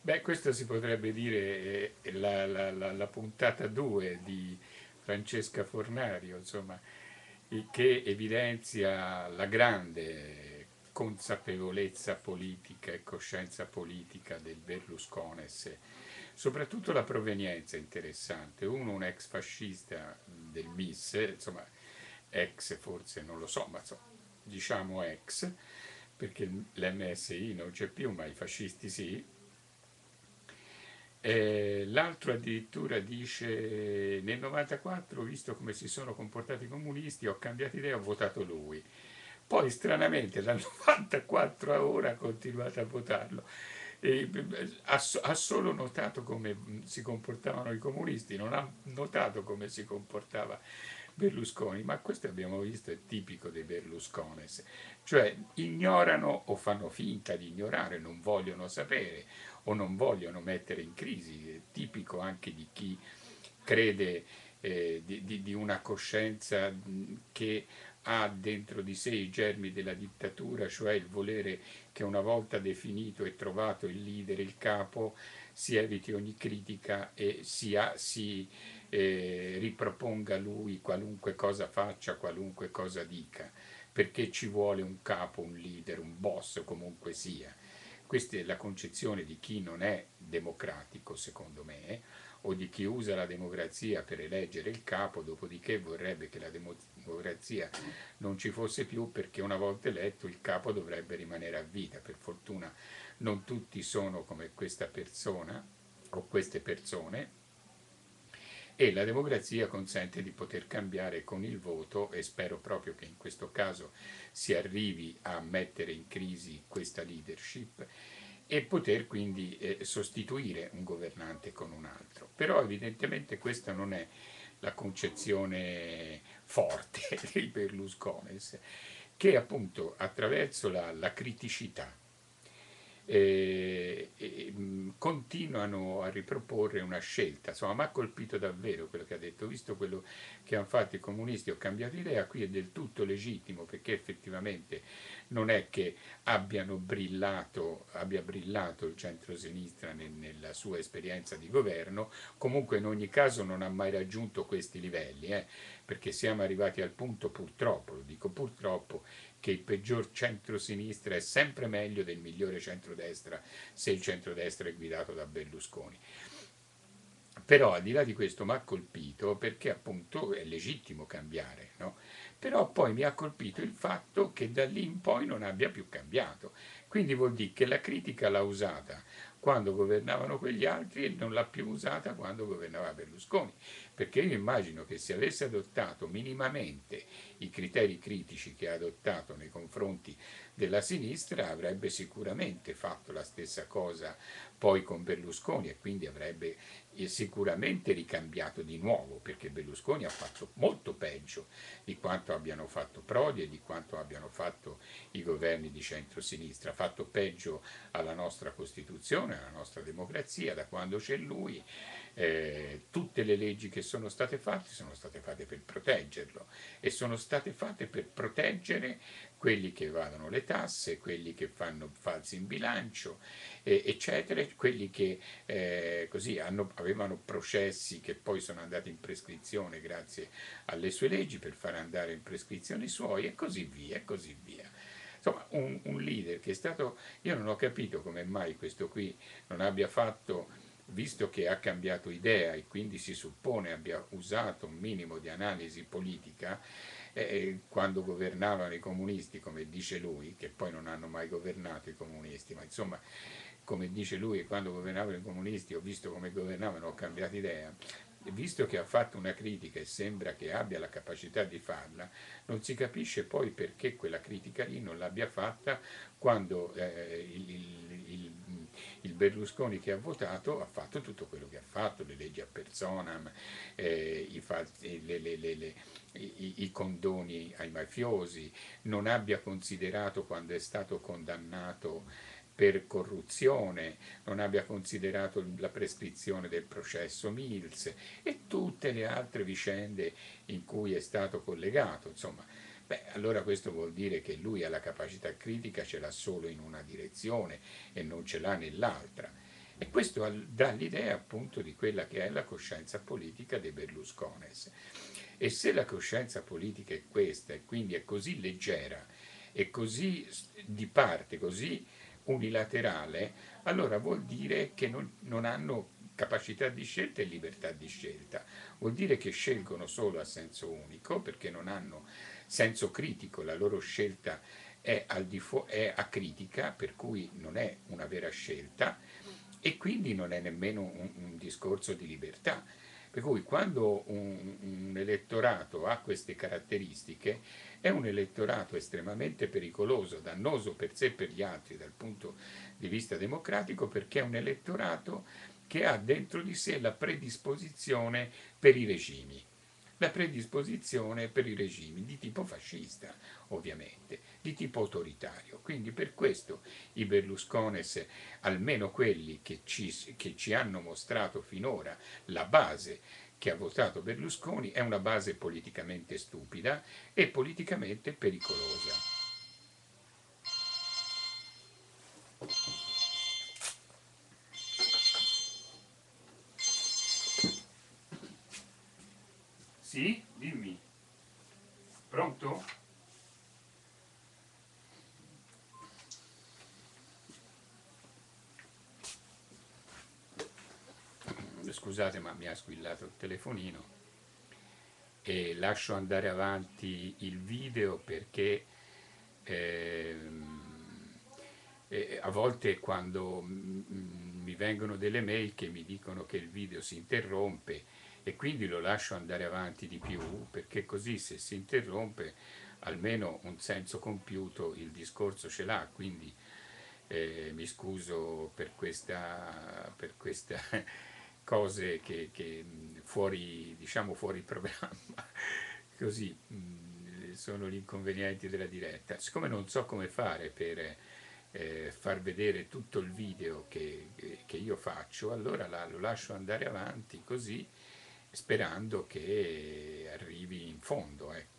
Beh, questo si potrebbe dire la puntata 2 di Francesca Fornario, insomma, il che evidenzia la grande consapevolezza politica e coscienza politica del Berluscones, soprattutto la provenienza è interessante. Uno, un ex fascista del MIS, insomma, ex forse non lo so, ma insomma, diciamo ex, perché l'MSI non c'è più, ma i fascisti sì. L'altro addirittura dice nel 94, visto come si sono comportati i comunisti, ho cambiato idea e ho votato lui. Poi stranamente dal 94 a ora ha continuato a votarlo. Ha solo notato come si comportavano i comunisti, non ha notato come si comportava Berlusconi, ma questo abbiamo visto è tipico dei Berluscones, cioè ignorano o fanno finta di ignorare, non vogliono sapere o non vogliono mettere in crisi, è tipico anche di chi crede di una coscienza che ha dentro di sé i germi della dittatura, cioè il volere che una volta definito e trovato il leader, il capo, si eviti ogni critica e si riproponga lui qualunque cosa faccia, qualunque cosa dica, perché ci vuole un capo, un leader, un boss comunque sia. Questa è la concezione di chi non è democratico, secondo me, o di chi usa la democrazia per eleggere il capo, dopodiché vorrebbe che la democrazia non ci fosse più perché una volta eletto il capo dovrebbe rimanere a vita. Per fortuna non tutti sono come questa persona o queste persone, e la democrazia consente di poter cambiare con il voto e spero proprio che in questo caso si arrivi a mettere in crisi questa leadership e poter quindi sostituire un governante con un altro. Però evidentemente questa non è la concezione forte dei Berluscones, che appunto attraverso la criticità continuano a riproporre una scelta. Insomma, mi ha colpito davvero quello che ha detto, visto quello che hanno fatto i comunisti, ho cambiato idea, qui è del tutto legittimo perché effettivamente non è che abbia brillato il centro-sinistra nella sua esperienza di governo, comunque in ogni caso non ha mai raggiunto questi livelli, perché siamo arrivati al punto purtroppo, lo dico purtroppo, che il peggior centro-sinistra è sempre meglio del migliore centrodestra se il centrodestra è guidato da Berlusconi. Però al di là di questo mi ha colpito perché appunto è legittimo cambiare, no? Però poi mi ha colpito il fatto che da lì in poi non abbia più cambiato. Quindi vuol dire che la critica l'ha usata quando governavano quegli altri e non l'ha più usata quando governava Berlusconi. Perché io immagino che se avesse adottato minimamente i criteri critici che ha adottato nei confronti della sinistra, avrebbe sicuramente fatto la stessa cosa poi con Berlusconi e quindi avrebbe sicuramente ricambiato di nuovo, perché Berlusconi ha fatto molto peggio di quanto abbiano fatto Prodi e di quanto abbiano fatto i governi di centrosinistra, ha fatto peggio alla nostra Costituzione, alla nostra democrazia, da quando c'è lui. Tutte le leggi che sono state fatte per proteggerlo e sono state fatte per proteggere quelli che evadono le tasse, quelli che fanno falsi in bilancio, eccetera, quelli che così avevano processi che poi sono andati in prescrizione grazie alle sue leggi per far andare in prescrizione i suoi e così via, e così via. Insomma, un leader che è stato, io non ho capito come mai questo qui non abbia fatto, visto che ha cambiato idea e quindi si suppone abbia usato un minimo di analisi politica, quando governavano i comunisti, come dice lui, che poi non hanno mai governato i comunisti, ma insomma, come dice lui, quando governavano i comunisti ho visto come governavano, ho cambiato idea. Visto che ha fatto una critica e sembra che abbia la capacità di farla, non si capisce poi perché quella critica lì non l'abbia fatta quando il Berlusconi che ha votato ha fatto tutto quello che ha fatto, le leggi a personam, i condoni ai mafiosi, non abbia considerato quando è stato condannato per corruzione, non abbia considerato la prescrizione del processo Mills e tutte le altre vicende in cui è stato collegato. Insomma, beh, allora questo vuol dire che lui ha la capacità critica, ce l'ha solo in una direzione e non ce l'ha nell'altra. E questo dà l'idea appunto di quella che è la coscienza politica dei Berluscones. E se la coscienza politica è questa e quindi è così leggera e così di parte, così unilaterale, allora vuol dire che non hanno capacità di scelta e libertà di scelta. Vuol dire che scelgono solo a senso unico perché non hanno senso critico, la loro scelta è acritica, per cui non è una vera scelta e quindi non è nemmeno un discorso di libertà. Per cui quando un elettorato ha queste caratteristiche è un elettorato estremamente pericoloso, dannoso per sé e per gli altri dal punto di vista democratico, perché è un elettorato che ha dentro di sé la predisposizione per i regimi. La predisposizione per i regimi di tipo fascista, ovviamente, di tipo autoritario. Quindi per questo i Berluscones, almeno quelli che ci hanno mostrato finora la base che ha votato Berlusconi, è una base politicamente stupida e politicamente pericolosa. Sì, dimmi. Pronto? Scusate, ma mi ha squillato il telefonino e lascio andare avanti il video perché ehm, a volte quando mi vengono delle mail che mi dicono che il video si interrompe e quindi lo lascio andare avanti di più perché così se si interrompe almeno un senso compiuto il discorso ce l'ha, quindi mi scuso per questa cose che fuori, diciamo fuori programma, così sono gli inconvenienti della diretta. Siccome non so come fare per far vedere tutto il video che io faccio, allora lo lascio andare avanti così, sperando che arrivi in fondo, ecco.